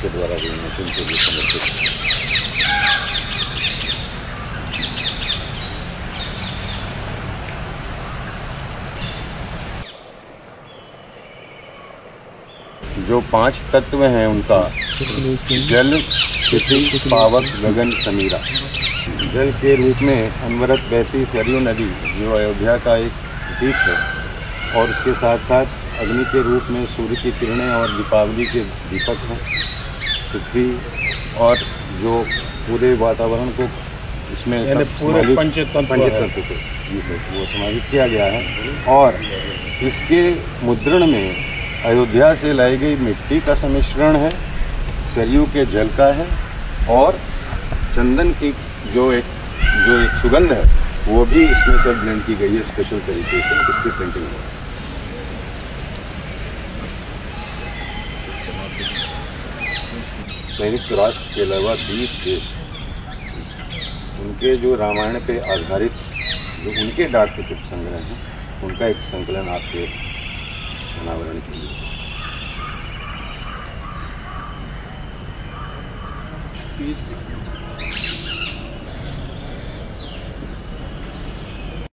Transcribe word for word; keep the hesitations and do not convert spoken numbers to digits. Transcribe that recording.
के द्वारा भी उनके लिए समर्पित। जो पांच तत्व हैं उनका जल, पृथ्वी, पावक, गगन, समीरा। जल के रूप में अनवरत बहती सरयू नदी जो अयोध्या का एक प्रतीक है, और उसके साथ साथ अग्नि के रूप में सूर्य की किरणें और दीपावली के दीपक हैं। पृथ्वी और जो पूरे वातावरण को इसमें पूरे पंचतत्व पंचतत्व को वो समाहित किया गया है। और इसके मुद्रण में अयोध्या से लाई गई मिट्टी का सम्मिश्रण है, सरयू के जल का है, और चंदन की जो एक जो एक सुगंध है वो भी इसमें सब ब्लेंड की गई है स्पेशल तरीके से। इसकी प्रिंटिंग है। संयुक्त राष्ट्र के अलावा बीस देश उनके जो रामायण पे आधारित जो उनके डाक टिकट संग्रह हैं उनका एक संकलन आपके अनावरण के लिए।